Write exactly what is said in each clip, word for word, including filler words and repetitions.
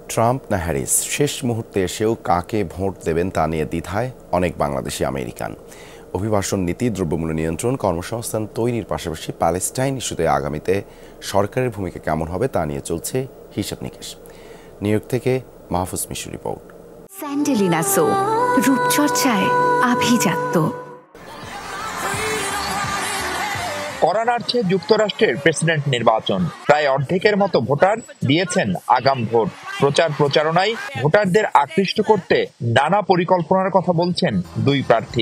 Trump না Harris শেষ মুহূর্তে এসেও কাকে ভোট দেবেন তা নিয়ে দ্বিধায় অনেক বাংলাদেশি আমেরিকান। অভিবাসন নীতি, দ্রব্যমূল্য নিয়ন্ত্রণ, কর্মসংস্থান তৈরির পাশাপাশি প্যালেস্টাইন ইস্যুতে আগামীতে সরকারের ভূমিকা কেমন হবে তা নিয়ে চলছে হিসাব নিকেশ। নিউ ইয়র্ক থেকে মাহফুজ মিশু রিপোর্ট। স্যান্ডেলিনা সো রূপচর্চায় আভিজাত্য। করা নাড়ছে যুক্তরাষ্ট্রের প্রেসিডেন্ট নির্বাচন। প্রায় অর্ধেকের মতো ভোটার দিয়েছেন আগাম ভোট। প্রচার প্রচারণায় ভোটারদের আকৃষ্ট করতে নানা পরিকল্পনার কথা বলছেন দুই প্রার্থী।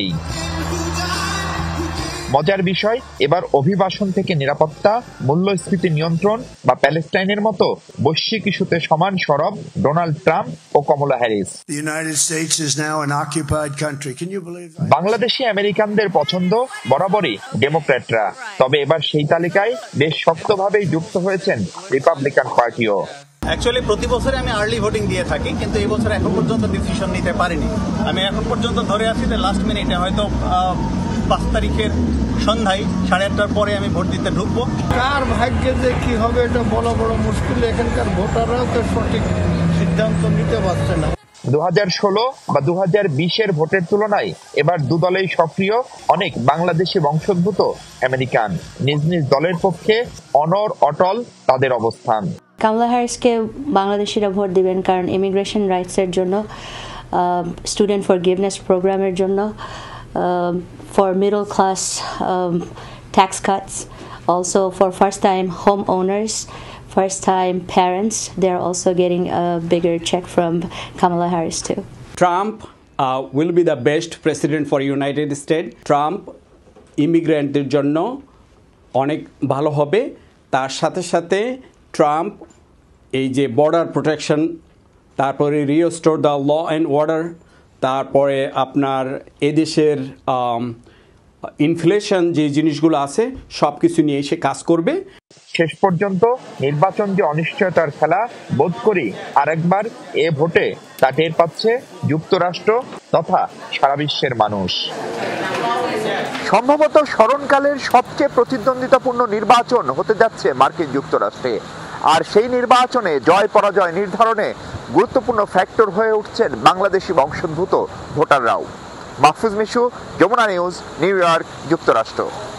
মজার বিষয়, এবার অভিবাসন থেকে নিরাপত্তা, মূল্যস্ফীতি নিয়ন্ত্রণ বা প্যালেস্টাইনের মতো বৈশ্বিক ইস্যুতে সমান সরব ডোনাল্ড ট্রাম্প ও কমলা হ্যারিস। বাংলাদেশি আমেরিকানদের পছন্দ বরাবরই ডেমোক্র্যাটরা, তবে এবার সেই তালিকায় বেশ শক্তভাবেই যুক্ত হয়েছেন রিপাবলিকান পার্টিও। অ্যাকচুয়ালি প্রতি বছরে আমি আর্লি ভোটিং দিয়ে থাকি, কিন্তু এই বছর এখন পর্যন্ত ডিসিশন নিতে পারিনি। আমি এখন পর্যন্ত ধরে আছি যে লাস্ট মিনিটে হয়তো পাঁচ তারিখের সন্ধ্যায় সাড়ে আটটার পরে আমি ভোট দিতে ঢুকবো। কার ভাগ্যে যে কি হবে এটা বলা বড় মুশকিল। এখানকার ভোটাররাও তো সঠিক সিদ্ধান্ত নিতে পারছে না। দু হাজার ষোলো বা দু হাজার বিশের ভোটের তুলনায় এবার দুদলেই সক্রিয় অনেক বাংলাদেশি বংশোদ্ভূত আমেরিকান। নিজ নিজ দলের পক্ষে অনড় অটল তাদের অবস্থান। কমলা হ্যারিসকে বাংলাদেশিরা ভোট দিবেন কারণ ইমিগ্রেশন রাইটসের জন্য, স্টুডেন্ট ফরগিভনেস প্রোগ্রামের জন্য, for middle class um, tax cuts, also for first time homeowners, first time parents. They're also getting a bigger check from Kamala Harris too. Trump uh, will be the best president for United States. Trump ইমিগ্রেন্টদের জন্য অনেক ভালো হবে। তার সাথে সাথে Trump এই যে border protection, তারপরে restore the law and order, তারপরে আপনার এদেশের ইনফ্লেশন যে জিনিসগুলো আছে সব কিছু নিয়ে এসে কাজ করবে। শেষ পর্যন্ত নির্বাচন যে অনিশ্চয়তার খেলা, বোধ করি আরেকবার এ ভোটে তা টের পাচ্ছে যুক্তরাষ্ট্র তথা সারা বিশ্বের মানুষ। সম্ভবত স্মরণকালের সবচেয়ে প্রতিদ্বন্দ্বিতাপূর্ণ নির্বাচন হতে যাচ্ছে মার্কিন যুক্তরাষ্ট্রে। আর সেই নির্বাচনে জয় পরাজয় নির্ধারণে গুরুত্বপূর্ণ ফ্যাক্টর হয়ে উঠছেন বাংলাদেশি বংশোদ্ভূত ভোটাররাও। Mahfuz Mishu, Jamuna news, New York, যুক্তরাষ্ট্র।